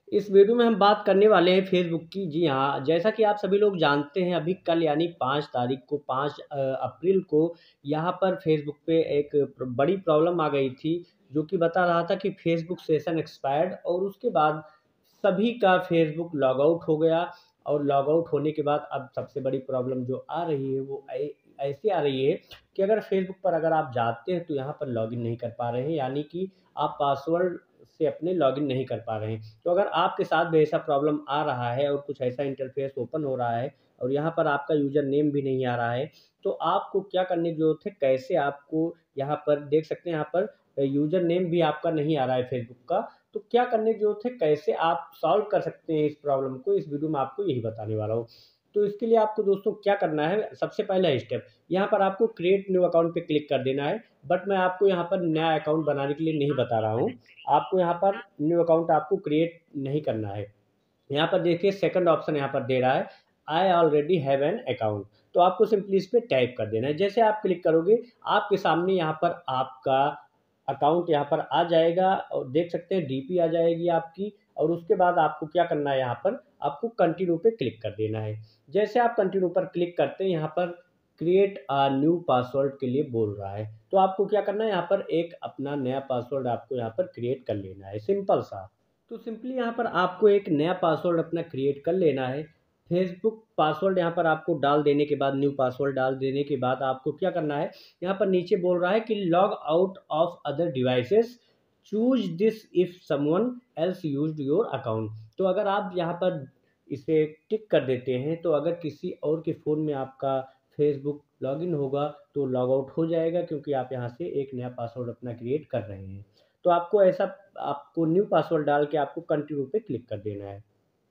इस वीडियो में हम बात करने वाले हैं फेसबुक की। जी हाँ, जैसा कि आप सभी लोग जानते हैं, अभी कल यानी 5 तारीख को 5 अप्रैल को यहाँ पर फेसबुक पे एक बड़ी प्रॉब्लम आ गई थी, जो कि बता रहा था कि फेसबुक सेशन एक्सपायर्ड। और उसके बाद सभी का फेसबुक लॉग आउट हो गया। और लॉग आउट होने के बाद अब सबसे बड़ी प्रॉब्लम जो आ रही है वो ऐसी आ रही है कि अगर फेसबुक पर अगर आप जाते हैं तो यहाँ पर लॉगिन नहीं कर पा रहे हैं, यानी कि आप पासवर्ड से अपने लॉगिन नहीं कर पा रहे हैं। तो अगर आपके साथ भी ऐसा प्रॉब्लम आ रहा है और कुछ ऐसा इंटरफेस ओपन हो रहा है और यहाँ पर आपका यूज़र नेम भी नहीं आ रहा है, तो आपको क्या करने की ज़रूरत है, कैसे आपको यहाँ पर देख सकते हैं, यहाँ पर यूज़र नेम भी आपका नहीं आ रहा है फेसबुक का। तो क्या करने की ज़रूरत है, कैसे आप सॉल्व कर सकते हैं इस प्रॉब्लम को, इस वीडियो में आपको यही बताने वाला हूँ। तो इसके लिए आपको दोस्तों क्या करना है, सबसे पहला स्टेप यहाँ पर आपको क्रिएट न्यू अकाउंट पे क्लिक कर देना है। बट मैं आपको यहाँ पर नया अकाउंट बनाने के लिए नहीं बता रहा हूँ। आपको यहाँ पर न्यू अकाउंट आपको क्रिएट नहीं करना है। यहाँ पर देखिए सेकंड ऑप्शन यहाँ पर दे रहा है, I already have an account. तो आपको सिंपली इस पर टाइप कर देना है। जैसे आप क्लिक करोगे, आपके सामने यहाँ पर आपका अकाउंट यहाँ पर आ जाएगा और देख सकते हैं डीपी आ जाएगी आपकी। और उसके बाद आपको क्या करना है, यहाँ पर आपको कंटिन्यू पे क्लिक कर देना है। जैसे आप कंटिन्यू पर क्लिक करते हैं, यहाँ पर क्रिएट अ न्यू पासवर्ड के लिए बोल रहा है। तो आपको क्या करना है, यहाँ पर एक अपना नया पासवर्ड आपको यहाँ पर क्रिएट कर लेना है, सिंपल सा। तो सिंपली यहाँ पर आपको एक नया पासवर्ड अपना क्रिएट कर लेना है। फेसबुक पासवर्ड यहाँ पर आपको डाल देने के बाद, न्यू पासवर्ड डाल देने के बाद आपको क्या करना है, यहाँ पर नीचे बोल रहा है कि log out of other devices, choose this if someone else used your account. तो अगर आप यहाँ पर इसे टिक कर देते हैं, तो अगर किसी और के फ़ोन में आपका फेसबुक लॉगिन होगा तो लॉग आउट हो जाएगा, क्योंकि आप यहाँ से एक नया पासवर्ड अपना क्रिएट कर रहे हैं। तो आपको ऐसा, आपको न्यू पासवर्ड डाल के आपको कंटिन्यू पे क्लिक कर देना है।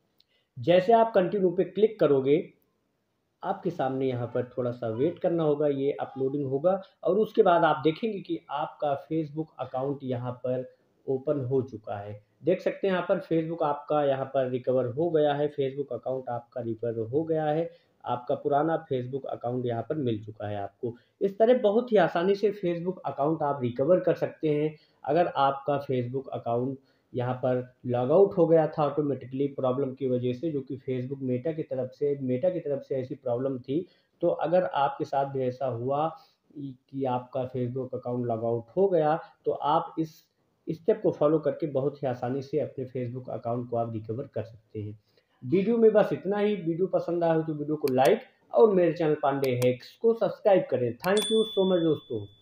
जैसे आप कंटिन्यू पे क्लिक करोगे, आपके सामने यहाँ पर थोड़ा-सा वेट करना होगा, ये अपलोडिंग होगा। और उसके बाद आप देखेंगे कि आपका फ़ेसबुक अकाउंट यहाँ पर ओपन हो चुका है। देख सकते हैं यहाँ पर फ़ेसबुक आपका यहाँ पर रिकवर हो गया है, फ़ेसबुक अकाउंट आपका रिकवर हो गया है। आपका पुराना फ़ेसबुक अकाउंट यहाँ पर मिल चुका है आपको। इस तरह बहुत ही आसानी से फ़ेसबुक अकाउंट आप रिकवर कर सकते हैं। अगर आपका फ़ेसबुक अकाउंट यहाँ पर लॉग आउट हो गया था ऑटोमेटिकली प्रॉब्लम की वजह से, जो कि फेसबुक मेटा की तरफ से ऐसी प्रॉब्लम थी। तो अगर आपके साथ भी ऐसा हुआ कि आपका फेसबुक अकाउंट लॉग आउट हो गया, तो आप इस स्टेप को फॉलो करके बहुत ही आसानी से अपने फेसबुक अकाउंट को आप रिकवर कर सकते हैं। वीडियो में बस इतना ही। वीडियो पसंद आया हो तो वीडियो को लाइक और मेरे चैनल पांडे हैक्स को सब्सक्राइब करें। थैंक यू सो मच दोस्तों।